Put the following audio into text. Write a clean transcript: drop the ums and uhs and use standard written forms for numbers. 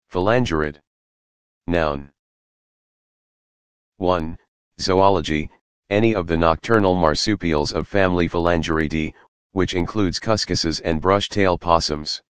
Phalangerid. Noun. 1. Zoology, any of the nocturnal marsupials of family Phalangeridae, which includes cuscuses and brush-tail possums.